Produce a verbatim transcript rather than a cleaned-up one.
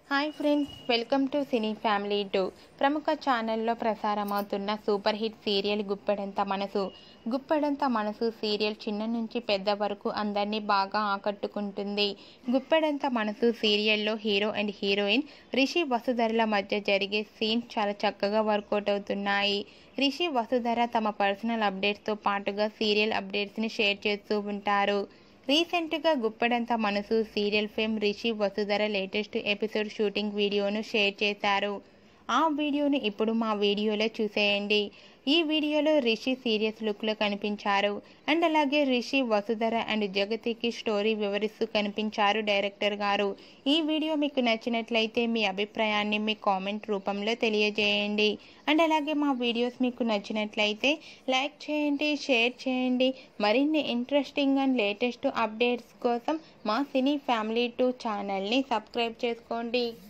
Hi friends, welcome to cine family two. ప్రముఖ ఛానల్లో ప్రసారమవుతున్న super hit serial Guppedantha Manasu. Guppedantha Manasu serial చిన్న నుంచి పెద్ద వరకు అందరినీ బాగా ఆకట్టుకుంటుంది. గుప్పెడంత మనసు సీరియల్లో హీరో అండ్ హీరోయిన్ రిషి వసుధరల మధ్య జరిగే సీన్స్ చాలా చక్కగా వర్కౌట్ అవుతున్నాయి. రిషి వసుధర తమ పర్సనల్ అప్డేట్స్తో పాటుగా సీరియల్ అప్డేట్స్ని షేర్ చేస్తూ ఉంటారు. రీసెంట్గా Guppedantha Manasu serial fame Rishi Vasudhara latest episode shooting వీడియోను షేర్ చేశారు. ఆ వీడియోను ఇప్పుడు మా వీడియోలో చూసేయండి. ఈ వీడియోలో రిషి సీరియస్ లుక్లో కనిపించారు. అండ్ అలాగే రిషి వసుధర అండ్ జగతికి స్టోరీ వివరిస్తూ కనిపించారు డైరెక్టర్ గారు. ఈ వీడియో మీకు నచ్చినట్లయితే మీ అభిప్రాయాన్ని మీ కామెంట్ రూపంలో తెలియజేయండి. అండ్ అలాగే మా వీడియోస్ మీకు నచ్చినట్లయితే లైక్ చేయండి, షేర్ చేయండి. మరిన్ని ఇంట్రెస్టింగ్ అండ్ లేటెస్ట్ అప్డేట్స్ కోసం మా సినీ ఫ్యామిలీ టూ ఛానల్ని సబ్స్క్రైబ్ చేసుకోండి.